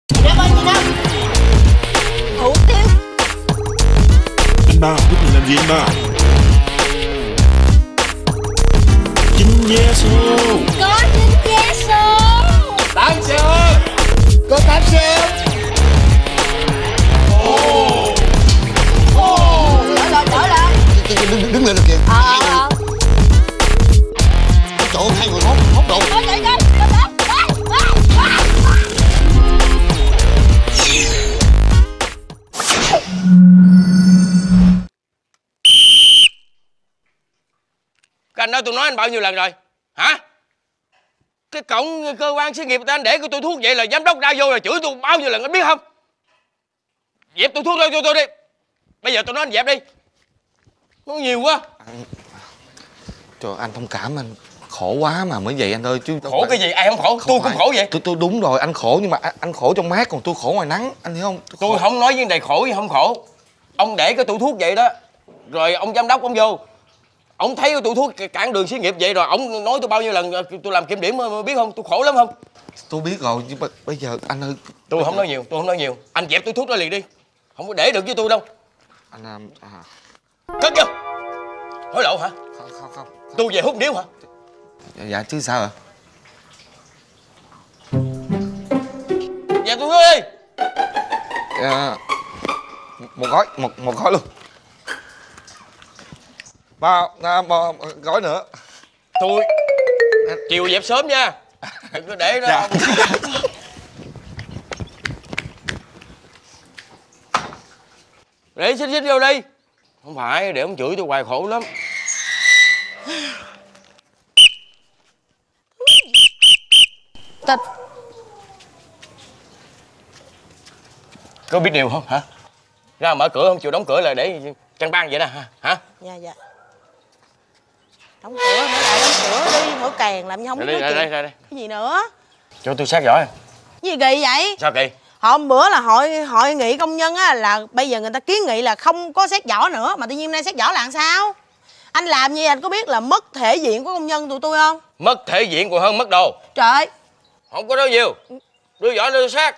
Năm ơi, chị Năm. Hủ tiếu. Anh ba, giúp mình làm gì anh ba? Chinh vé số. Có chinh vé số. 8 xe ơi. Có 8 xe. Đỡ lên. Đứng lên được kìa. Trời ơi, hai người hốt đồ. Các anh nói tôi nói anh bao nhiêu lần rồi hả? Cái cổng cơ quan xí nghiệp người ta để của tôi thuốc vậy là giám đốc ra vô là chửi tôi bao nhiêu lần anh biết không? Dẹp tôi thuốc cho tôi đi. Bây giờ tôi nói anh dẹp đi. Nói nhiều quá. Trời, anh thông cảm, anh khổ quá mà mới vậy anh ơi chứ. Khổ cái gì? Ai không khổ? Tôi cũng khổ vậy. Tôi đúng rồi, anh khổ nhưng mà anh khổ trong mát còn tôi khổ ngoài nắng, anh hiểu không? Tôi không nói vấn đề khổ hay không khổ. Ông để cái tủ thuốc vậy đó, rồi ông giám đốc ông vô, ông thấy cái tủ thuốc cản đường xí nghiệp vậy rồi ông nói tôi bao nhiêu lần tôi làm kiểm điểm biết không? Tôi khổ lắm không? Tôi biết rồi nhưng mà bây giờ anh ơi. Tôi không nói nhiều, tôi không nói nhiều. Anh dẹp tủ thuốc đó liền đi. Không có để được với tôi đâu. Anh Cất vô. Hối lộ hả? Không. Tôi về hút điếu hả? Dạ chứ sao ạ? Dẹp tôi đi. Dạ, một gói luôn. Một gói nữa. Tôi chiều dẹp sớm nha. Đừng có để đó. Dạ. Để xích vô đi. Không phải để ông chửi tôi hoài khổ lắm. Tịch. Có biết điều không hả? Ra mở cửa không chịu đóng cửa là để chăn băng vậy đó hả? Dạ. Đóng cửa, mở lại đóng cửa đi, mở càng làm như không biết nói chuyện. Đây. Cái gì nữa? Cho tôi sát giỏi. Cái gì kỳ vậy? Sao kỳ? Hôm bữa là hội nghị công nhân á, là bây giờ người ta kiến nghị là không có xét vỏ nữa, mà tự nhiên nay xét vỏ là làm sao? Anh làm gì anh có biết là mất thể diện của công nhân tụi tôi không? Mất thể diện còn hơn mất đồ. Trời ơi, Không có nói nhiều. Đưa vỏ đưa sát.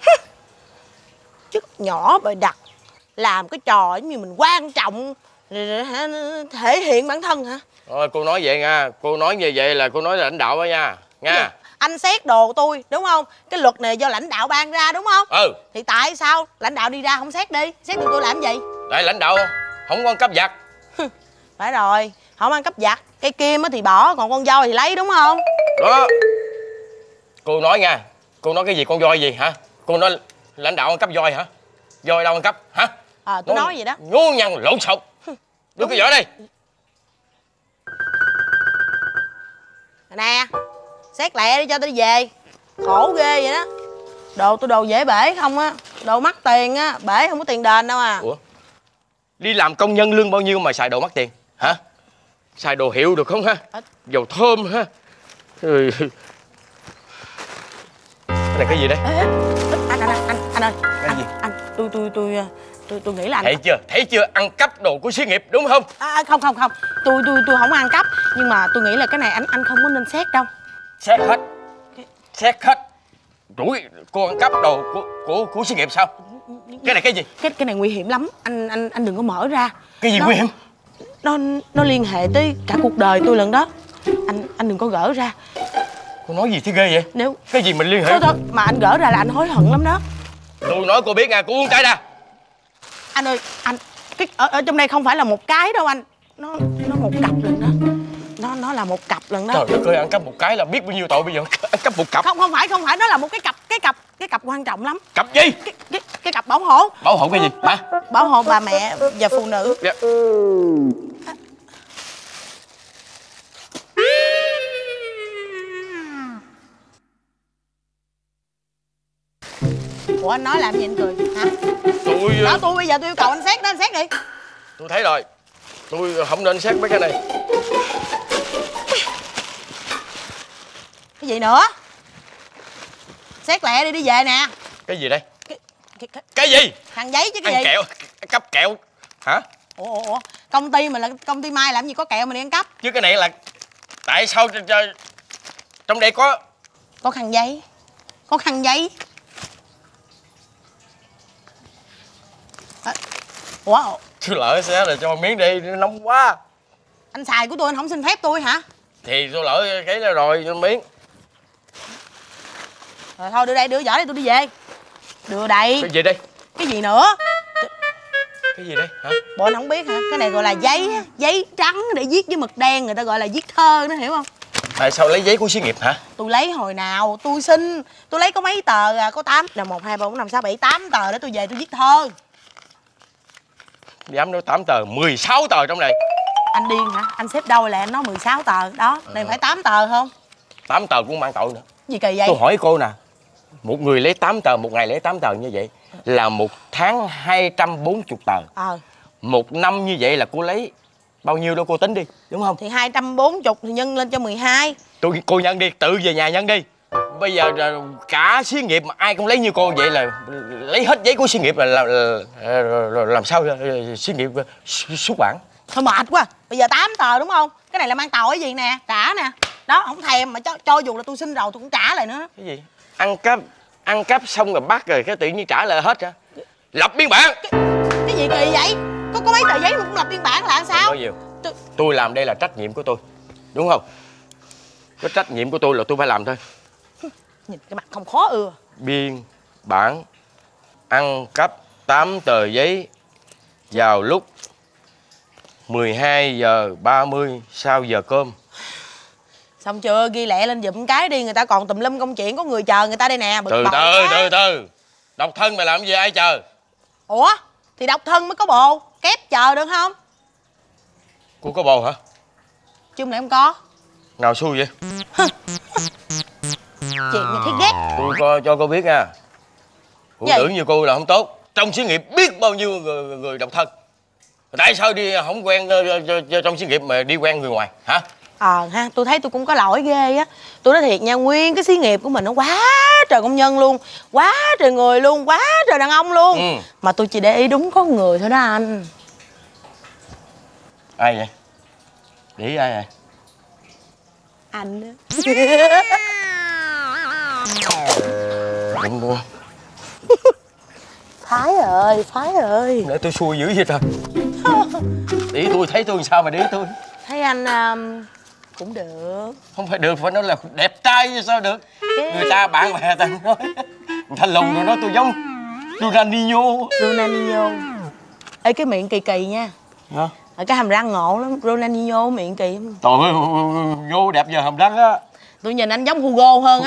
chức nhỏ bày đặt, làm cái trò giống như mình quan trọng, thể hiện bản thân hả? Thôi cô nói vậy nha. Cô nói như vậy là cô nói là lãnh đạo đó nha. Nha. Anh xét đồ tôi đúng không? Cái luật này do lãnh đạo ban ra đúng không? Ừ. Thì tại sao lãnh đạo đi ra không xét đi? Xét tụi tôi làm gì? Tại lãnh đạo không có ăn cắp vặt. Phải rồi, không ăn cắp vặt. Cây kim thì bỏ, còn con voi thì lấy đúng không? Đó. Cô nói nha. Cô nói cái gì con voi gì hả? Cô nói lãnh đạo ăn cắp voi hả? Voi đâu ăn cắp hả? Tôi nói vậy đó. Ngu nhằn lộn xộn. Đưa cái vỏ đây. Nè, xét lẹ đi cho tôi đi về. Khổ ghê vậy đó. Đồ tôi đồ dễ bể không á. Đồ mắc tiền á, bể không có tiền đền đâu à. Ủa? Đi làm công nhân lương bao nhiêu mà xài đồ mắc tiền hả? Xài đồ hiệu được không ha? Dầu thơm ha. Cái này cái gì đây? Ê, anh ơi. Cái gì? Tôi nghĩ là anh... Thấy chưa? Ăn cắp đồ của xí nghiệp đúng không? Không. Tôi không ăn cắp. Nhưng mà tôi nghĩ là cái này anh không có nên xét đâu. Xét hết. Xét hết. Rủi cô ăn cắp đồ của xí nghiệp sao? Cái này cái gì? Cái này nguy hiểm lắm. Anh đừng có mở ra. Cái gì nguy hiểm? Nó liên hệ tới cả cuộc đời tôi lần đó. Anh đừng có gỡ ra. Cô nói gì thế ghê vậy? Nếu cái gì mình liên hệ? thôi mà anh gỡ ra là anh hối hận lắm đó. Tôi nói cô biết nha, cô buông tay ra. Anh ơi, anh cái ở trong đây không phải là một cái đâu anh. Nó một cặp lần đó. Nó là một cặp lần đó. Trời đất ơi, ăn cắp một cái là biết bao nhiêu tội bây giờ. Ăn cắp một cặp. Không phải, nó là một cái cặp quan trọng lắm. Cặp gì? Cái cặp bảo hộ. Bảo hộ cái gì hả? Bảo hộ bà mẹ và phụ nữ. Dạ. Ủa anh nói làm gì anh cười hả? Tôi bây giờ tôi yêu cầu anh xét đó, anh xét đi. Tôi thấy rồi. Tôi không nên xét mấy cái này. Cái gì nữa? Xét lẹ đi về nè. Cái gì đây? Cái gì? Thằng giấy chứ cái ăn gì? Kẹo, cắp kẹo hả? Ủa, công ty mà là công ty Mai làm gì có kẹo mà đi ăn cắp? Chứ cái này là tại sao trong đây có khăn giấy. Có khăn giấy. Ủa Tôi lỡ xé là cho miếng đi, nó nóng quá. anh xài của tôi anh không xin phép tôi hả? Thì tôi lỡ cái rồi cho miếng. Rồi thôi đưa đây, đưa giỏ đây tôi đi về. Đưa đây. Cái gì đây? Cái gì nữa? Cái gì đây hả? Bộ anh không biết hả? Cái này gọi là giấy á, giấy trắng để viết với mực đen, người ta gọi là viết thơ đó, hiểu không? Tại sao lấy giấy của xí nghiệp hả? Tôi lấy hồi nào tôi xin, tôi lấy có mấy tờ à, có 8 là 1 2 3 4 5 6 7 8 tờ để tôi về tôi viết thơ. Dám nói 8 tờ, 16 tờ trong này. Anh điên hả? Anh xếp đâu là anh nói 16 tờ đó, này phải 8 tờ không? 8 tờ cũng mang tội nữa. Gì kỳ vậy? Tôi hỏi cô nè, một người lấy 8 tờ, một ngày lấy 8 tờ như vậy là một tháng 240 tờ. Một năm như vậy là cô lấy bao nhiêu đâu cô tính đi, đúng không? Thì 240 thì nhân lên cho 12. Cô nhân đi, tự về nhà nhân đi. Bây giờ cả xí nghiệp mà ai cũng lấy như cô vậy là lấy hết giấy của xí nghiệp là làm sao xí nghiệp xuất bản. Thôi mệt quá. Bây giờ 8 tờ đúng không? Cái này là mang tàu cái gì nè, trả nè. Đó, không thèm mà cho dù là tôi xin rồi tôi cũng trả lại nữa. Cái gì? Ăn cắp xong rồi bắt rồi cái tự nhiên trả lại hết hả? Lập biên bản. Cái gì kỳ vậy? Có mấy tờ giấy mà cũng lập biên bản là sao? Nói nhiều. Tôi làm đây là trách nhiệm của tôi, đúng không? Cái trách nhiệm của tôi là tôi phải làm thôi. Nhìn cái mặt không khó ưa. Biên bản ăn cắp 8 tờ giấy vào lúc 12:30 sau giờ cơm. Xong chưa? Ghi lẹ lên giùm cái đi, người ta còn tùm lum công chuyện, có người chờ người ta đây nè. Từ từ. Độc thân mày làm gì ai chờ? Ủa? Thì độc thân mới có bồ, kép chờ được không? Cô có bồ hả? Chứ này không có. Nào xui vậy? Chuyện này thấy ghét. Tôi cho cô biết nha, phụ Gì? nữ như cô là không tốt. Trong xí nghiệp biết bao nhiêu người độc thân. Tại sao đi không quen trong xí nghiệp mà đi quen người ngoài hả? Ha, tôi thấy tôi cũng có lỗi ghê á. Tôi nói thiệt nha, nguyên cái xí nghiệp của mình nó quá trời công nhân luôn, quá trời người luôn, quá trời đàn ông luôn. Mà tôi chỉ để ý đúng có người thôi đó anh. Ai vậy? Để ý ai vậy? Anh á. Đúng. Phái ơi. Để tôi xui dữ vậy trời. Ý tôi thấy tôi sao mà để ý tôi? Thấy anh cũng được. Không phải được, phải nói là đẹp trai chứ sao được. Người ta bạn bè ta nói, người ta lùng rồi nói tôi giống Ronaldinho. Ê, cái miệng kỳ kỳ nha. Hả? Cái hàm răng ngộ lắm. Ronaldinho miệng kỳ lắm. Trời ơi, vô đẹp giờ hàm răng á. Tôi nhìn anh giống Hugo hơn á.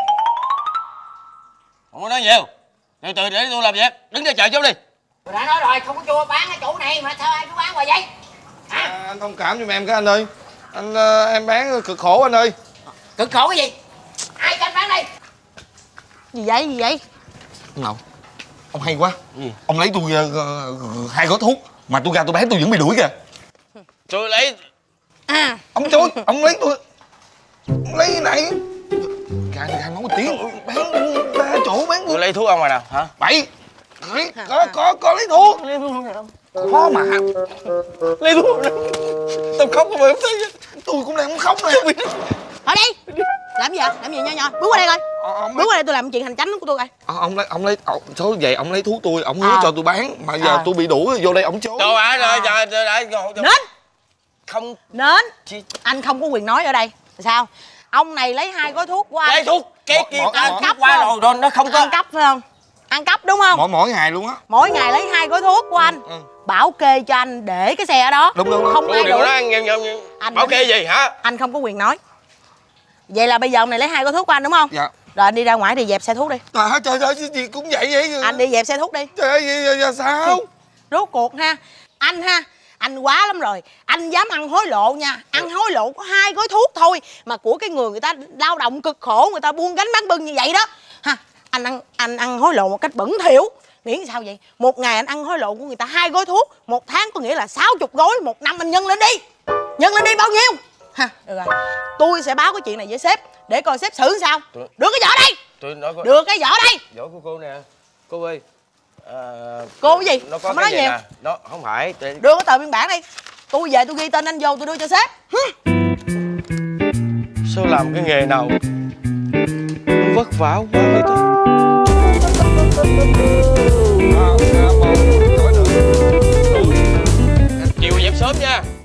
Không có nói nhiều. Từ từ để tôi làm việc. Đứng đây chờ chút đi. Tôi đã nói rồi, không có chua bán cái chỗ này mà sao ai cứ bán hoài vậy? Hả? Anh thông cảm giùm em cái anh ơi. Em bán cực khổ anh ơi. Cực khổ cái gì? Ai cho anh bán đây? Gì vậy? Ông Nội, ông hay quá. Gì? Ông lấy tôi 2 gói thuốc mà tôi ra tôi bán tôi vẫn bị đuổi kìa. Tôi lấy. Ông chối, ông lấy tôi. Ông lấy cái này. Càng nói một tiếng bán 3 chỗ bán. Tôi lấy thuốc ông rồi nào hả? Bậy. Có lấy thuốc. Khó mà. Lấy thuốc. Tôi khóc mà không thấy. Tôi cũng đang muốn khóc nè. Ở đây. Làm gì nho. Bước qua đây coi. Bước qua đây tôi làm chuyện hành chánh của tôi coi. Ông lấy số vậy ông lấy thuốc tôi, ông hứa cho tôi bán mà giờ tôi bị đuổi vô đây ông chối. Trời ơi, Nên. Không. Nên. Anh không có quyền nói ở đây. Sao? Ông này lấy 2 gói thuốc của anh. Lấy thuốc cái kia ăn cắp qua rồi nó không có. Ăn cắp phải không? Ăn cắp đúng không? Mỗi ngày luôn á. Mỗi ngày lấy 2 gói thuốc của anh. Bảo kê cho anh để cái xe ở đó. Đúng. Không ai đuổi. Bảo kê gì hả? Anh không có quyền nói. Vậy là bây giờ ông này lấy 2 gói thuốc của anh đúng không? Dạ. Rồi anh đi ra ngoài đi dẹp xe thuốc đi. Trời ơi gì cũng vậy. Anh đi dẹp xe thuốc đi. Trời ơi sao? Rốt cuộc ha. Anh quá lắm rồi. Anh dám ăn hối lộ nha. Ăn hối lộ có 2 gói thuốc thôi mà của cái người ta lao động cực khổ, người ta buôn gánh bán bưng như vậy đó. Ha, anh ăn hối lộ một cách bẩn thỉu. Miễn sao vậy? Một ngày anh ăn hối lộ của người ta 2 gói thuốc, 1 tháng có nghĩa là 60 gói, 1 năm anh nhân lên đi. Nhân lên đi bao nhiêu? Ha, được rồi. Tôi sẽ báo cái chuyện này với sếp để coi sếp xử sao. Đưa cái vỏ đây. Tôi nói đưa cái vỏ đây. Vỏ của cô nè. Cô ơi. Cô cái gì? Nó có không cái nói gì nhiều. nè. Nó không phải. Đưa cái tờ biên bản đi. Tôi về tôi ghi tên anh vô tôi đưa cho sếp. Sao làm cái nghề nào nó vất vả quá vậy ta? sớm nha.